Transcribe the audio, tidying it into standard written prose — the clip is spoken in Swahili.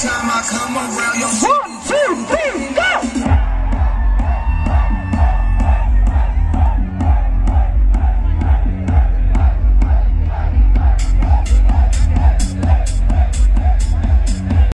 time I come around, your 1, 2, 3.